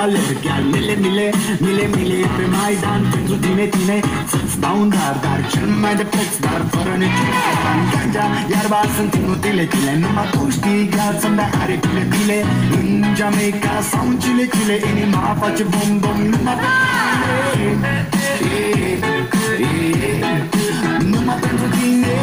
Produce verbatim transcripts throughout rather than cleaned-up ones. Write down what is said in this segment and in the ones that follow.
alerg chiar mile, mile, mile, mile pe Maidan pentru tine, tine să-ți dau un dar, dar cel mai de preț, dar fără niciun bani. Ganja, iarba sunt inutile, chile, numai tu știi clar să-mi dai aripile, bile. În Jamaica sau în Chile, Chile, inima face bom, bom, numai pentru tine, numai pentru tine.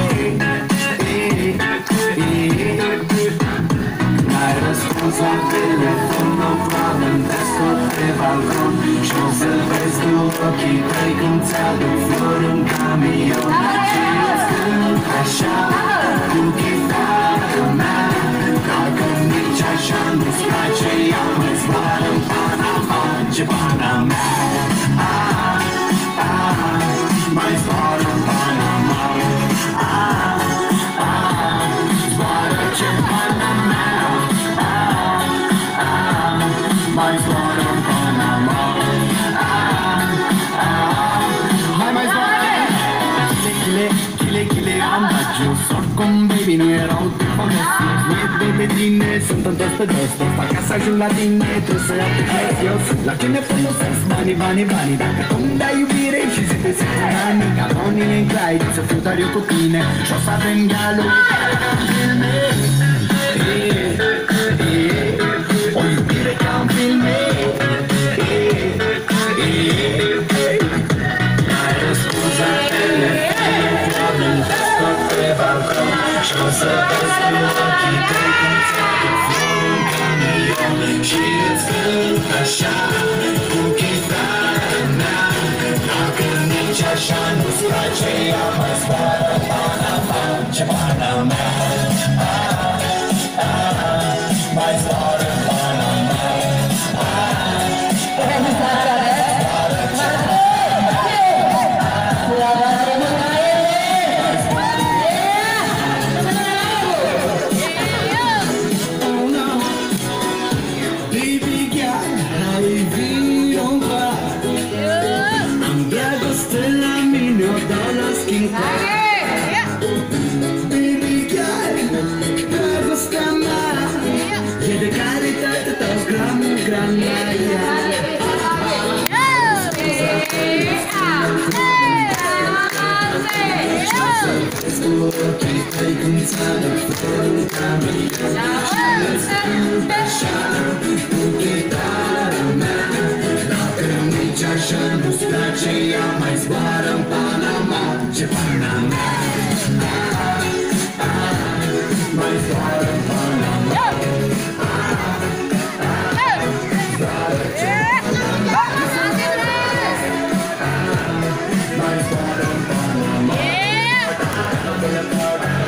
N-ai răspuns la telefon, o flamenesc pe balcon și o să-l vezi după ochii tăi când ți-aduc flori în camion. Și îți cânt așa cu chitară mea, dacă nici așa nu-ți place, ea mă zboară în Panama, ce Panama. Ah, ah, mai zboară în Panama. Ah, ah, zboară ce Panama. Mai zboară în Panama. Hai mai zboară. Chile, chile, chile, am dat jos. Oricum, baby, nu erau te folosiți. Mie de pe tine, sunt întors pe dos. Asta ca să ajung la tine, trebuie să iau pe eu. La ce ne folosesc banii, banii, banii? Dacă tu îmi dai iubire și zi de zi cu banii, ca Bonnie and Clyde, să fiu doar eu cu tine și o să avem galul. O iubire ca în filme. N-ai răspuns la telefon, flamenesc tot pe balcon și o să vezi cu ochii tăi cum ți-aduc flori în camion. Și îți cânt așa cu chitară mea, dacă nici așa nu-ți place, ea mai zboară Panama, ce Panama. Mai zboară în Panama. Baby girl, hai vino încoa. Am dragoste la mine, o dau la schimbat. Baby girl, dragostea mea e de caritate, dau gram, gram la ea. Vezi cu ochii tăi când ți-aduc flori în camion și îți cânt așa cu chitară mea, dacă nici așa nu-ți place, ea mai zboară în Panama, ce Panama. Mai zboară în Panama. Zboară ce Panama. Mai zboară în Panama.